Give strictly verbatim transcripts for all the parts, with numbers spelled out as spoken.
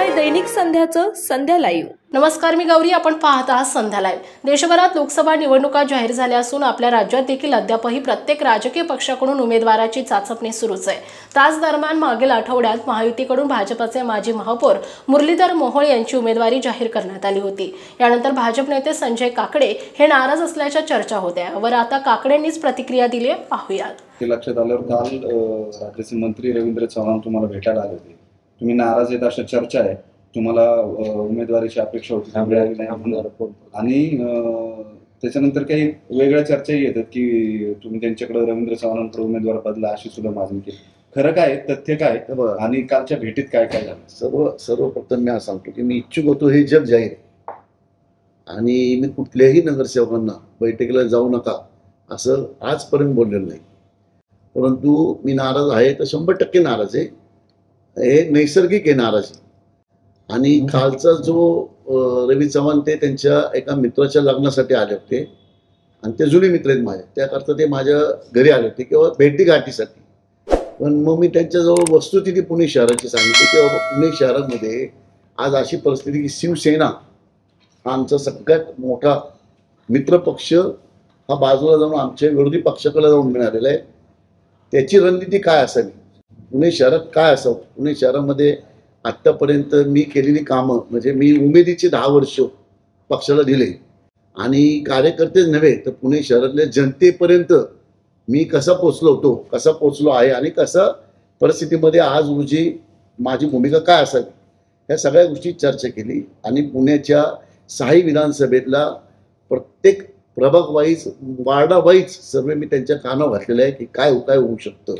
आहे दैनिक संध्याचं संध्या लाईव्ह. नमस्कार, मी गौरी. आपण पाहत आहात संध्या लाईव्ह. देशभरात लोकसभा निवडणुका जाहीर झाल्या असून आपल्या राज्यात देखील अद्यापही प्रत्येक राजकीय पक्षाकडून उमेदवाराची चाचपणी सुरूच आहे. त्याच दरम्यान मागील आठवड्यात महायुतीकडून भाजपचे माजी महापौर मुरलीधर मोहोळ यांची उमेदवारी जाहीर करण्यात आली होती. यानंतर भाजप नेते संजय काकडे हे नाराज असल्याच्या चर्चा होत्या. वर आता काकडेंनीच प्रतिक्रिया दिली आहे, पाहूयात. ते लक्षात आल्यावर काल राज्याचे मंत्री रवींद्र चव्हाण तुम्हाला भेटायला आले होते. तुम्ही नाराज आहेत अशा चर्चा आहे. तुम्हाला उमेदवारीची अपेक्षा होती, मिळाली नाही. आणि त्याच्यानंतर काही वेगळ्या चर्चाही येतात की तुम्ही त्यांच्याकडे रवींद्र चव्हाणांकडे उमेदवार बदला अशी सुद्धा मागणी केली. खरं काय, तथ्य काय आणि कालच्या भेटीत काय काय झालं? सर्व सर्वप्रथम मी असं सांगतो की मी इच्छुक होतो हे जग जाहीर आहे आणि मी कुठल्याही नगरसेवकांना बैठकीला जाऊ नका असं आजपर्यंत बोललेलं नाही. परंतु मी नाराज आहे तर शंभर टक्के नाराज आहे. हे नैसर्गिक आहे नाराजी. आणि कालचा जो रवी चव्हाण ते त्यांच्या एका मित्राच्या लग्नासाठी आले होते आणि ते जुने मित्र आहेत माझे, त्याकरता ते माझ्या घरी आले होते किंवा भेटीगाठीसाठी. पण मग मी त्यांच्याजवळ वस्तुस्थिती पुणे शहराची सांगितली की पुणे शहरामध्ये आज अशी परिस्थिती की शिवसेना हा आमचा सगळ्यात मोठा मित्रपक्ष हा बाजूला जाऊन आमच्या विरोधी पक्षाकडे जाऊन मिळालेला आहे. त्याची रणनीती काय असावी, पुणे शहरात काय असावं. पुणे शहरामध्ये आत्तापर्यंत मी केलेली कामं म्हणजे मी उमेदीचे दहा वर्ष पक्षाला दिले आणि कार्यकर्तेच नव्हे तर पुणे शहरातल्या जनतेपर्यंत मी कसा पोचलो होतो, कसा पोचलो आहे आणि कसा परिस्थितीमध्ये आज रोजी माझी भूमिका काय असावी, ह्या सगळ्या गोष्टी चर्चा केली. आणि पुण्याच्या सहा विधानसभेतला प्रत्येक प्रभाग वाईज वार्डा वाईज सर्व मी त्यांच्या कानावर घातलेलं आहे की काय काय होऊ शकतं.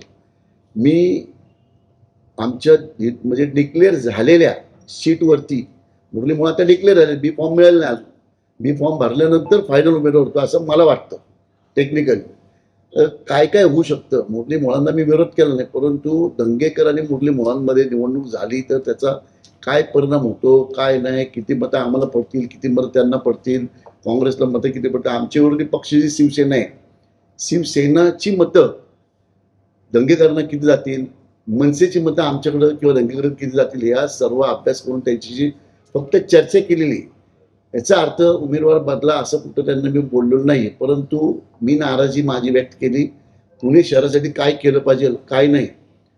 मी आमच्या म्हणजे डिक्लेअर झालेल्या सीटवरती मुरली मुळात त्या डिक्लेअर झाले, बी फॉर्म मिळाले नाही अजून. बी फॉर्म भरल्यानंतर फायनल उमेदवार होतो असं मला वाटतं टेक्निकली. तर काय काय होऊ शकतं. मुरली मुळांना मी विरोध केला नाही, परंतु दंगेकर आणि मुरली मुळांमध्ये निवडणूक झाली तर त्याचा काय परिणाम होतो काय नाही, किती मतं आम्हाला पडतील, किती मतं त्यांना पडतील, काँग्रेसला मतं किती पडतील. आमच्या विरोधी पक्ष जी शिवसेना आहे, शिवसेनाची मतं दंगेकरांना किती जातील, मनसेची मतं आमच्याकडं किंवा दंगेकर किती जातील, या सर्व अभ्यास करून त्यांची जी फक्त चर्चा केलेली. याचा अर्थ उमेदवार बदला असं कुठं त्यांना मी बोललो नाही. परंतु मी नाराजी माझी व्यक्त केली. पुणे शहरासाठी काय केलं पाहिजे काय नाही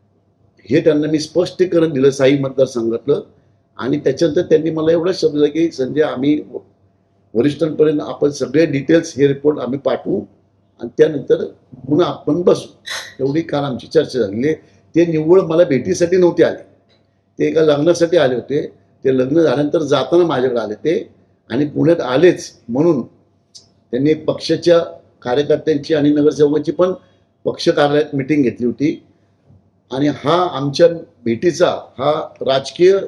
हे त्यांना मी स्पष्टीकरण दिलं साई मतदारसंघातलं. आणि त्याच्यानंतर त्यांनी मला एवढं शब्द दिला की संजय आम्ही वरिष्ठांपर्यंत आपण सगळे डिटेल्स हे रिपोर्ट आम्ही पाठवू आणि त्यानंतर पुन्हा आपण बसू. एवढी काल आमची चर्चा झाली. ते निव्वळ मला भेटीसाठी नव्हते आले, ते एका लग्नासाठी आले होते. ते लग्न झाल्यानंतर जाताना माझ्याकडे आले ते आणि पुण्यात आलेच म्हणून त्यांनी पक्षाच्या कार्यकर्त्यांची आणि नगरसेवकांची पण पक्ष कार्यालयात मिटिंग घेतली होती. आणि हा आमच्या भेटीचा हा राजकीय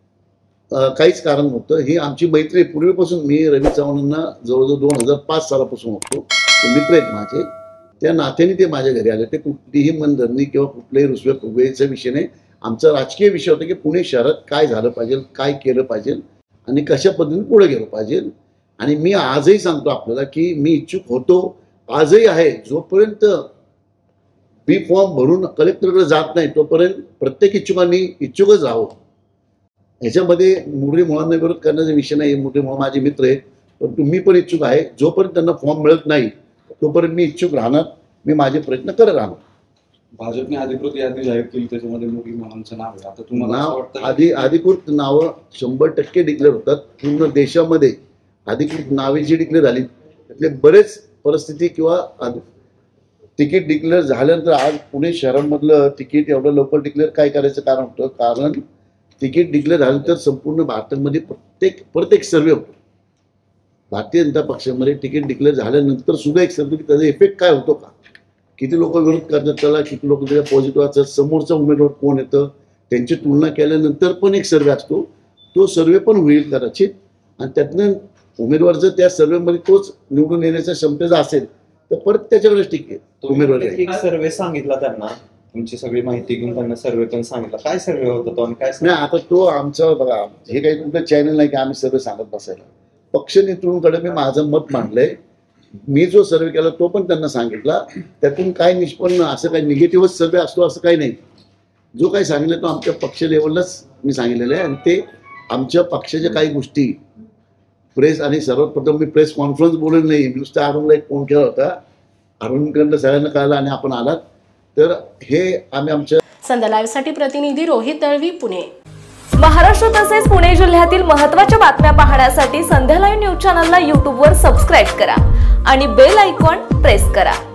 काहीच कारण होतं. ही आमची मैत्री पूर्वीपासून, मी रवी चव्हाणांना जवळजवळ दोन हजार पाच सालापासून होतो, ते मित्र आहेत माझे. त्या नात्याने ते माझ्या घरी आले. ते कुठलीही मनधरणी किंवा कुठल्याही रुसव्या फुगवेचा विषय नाही. आमचा राजकीय विषय होता की पुणे शहरात काय झालं पाहिजे, काय केलं पाहिजे आणि कशा पद्धतीने पुढे गेलं पाहिजे. आणि मी आजही सांगतो आपल्याला की मी इच्छुक होतो, आजही आहे. जोपर्यंत बी फॉर्म भरून कलेक्टरकडे जात नाही तोपर्यंत प्रत्येक इच्छुकांनी इच्छुकच राहावं. ह्याच्यामध्ये मुरली मुळांना विरोध करण्याचा विषय नाही. मुरली मुळ माझे मित्र आहेत, परंतु मी पण इच्छुक आहे. जोपर्यंत त्यांना फॉर्म मिळत नाही तोपर्यंत मी इच्छुक राहणार, मी माझे प्रयत्न करत राहणार. भाजपने अधिकृत यादी जाहीर केली, त्याच्यामध्ये मुरली मुळांचं नाव आहे. आता तुम्हाला नाव आधी अधिकृत नावं शंभर टक्के डिक्लेअर होतात. पूर्ण देशामध्ये अधिकृत नावे जी डिक्लेअर झाली त्यातले बरेच परिस्थिती किंवा तिकीट डिक्लेअर झाल्यानंतर आज पुणे शहरामधलं तिकीट एवढं लवकर डिक्लेअर काय करायचं कारण होतं, कारण तिकीट डिक्लेअर झाल्यानंतर संपूर्ण भारतामध्ये प्रत्येक प्रत्येक सर्वे होतो. भारतीय जनता पक्षामध्ये तिकीट डिक्लेअर झाल्यानंतर सुद्धा एक सर्वे की त्याचा इफेक्ट काय होतो का, किती लोक विरोध करतात त्याला, किती लोक त्याच्या पॉझिटिव्ह असतात, समोरचा उमेदवार कोण येतं त्यांची तुलना केल्यानंतर पण एक सर्वे असतो. तो सर्वे पण होईल कदाचित आणि त्यातनं उमेदवार जर त्या सर्वेमध्ये तोच निवडून येण्याच्या क्षमतेचा असेल तर परत त्याच्याकडेच टिकेल उमेदवार. एक सर्वे सांगितला त्यांना, तुमची सगळी माहिती घेऊन त्यांना सर्वे पण सांगितलं. काय सर्वे होता तो आणि काय नाही, आता तो आमचा बघा हे काही तुमचं चॅनल नाही की आम्ही सर्वे सांगत बसायला. पक्ष नेतृत्वाकडे मी माझं मत मांडलंय. मी जो सर्वे केला तो पण त्यांना सांगितला. त्यातून काय निष्पन्न असं काही निगेटिव्हच सर्वे असतो असं काही नाही. जो काही सांगितलं तो आमच्या पक्ष लेवललाच मी सांगितलेलं आहे आणि ते आमच्या पक्षाच्या काही गोष्टी प्रेस आणि सर्वप्रथम मी प्रेस कॉन्फरन्स बोलले नाही, मी नुसतं अरुणला एक फोन केला होता, अरुणकडनं सगळ्यांना कळलं आणि आपण आलात. तर हे आम्ही आमच्या संध्या लाईव्हसाठी प्रतिनिधी रोहित दळवी, पुणे. महाराष्ट्र तसेच पुणे जिल्ह्यातील महत्त्वाच्या बातम्या पाहण्यासाठी संध्या लाईव्ह न्यूज चॅनलला यूट्यूबवर सबस्क्राईब करा आणि बेल आयकॉन प्रेस करा.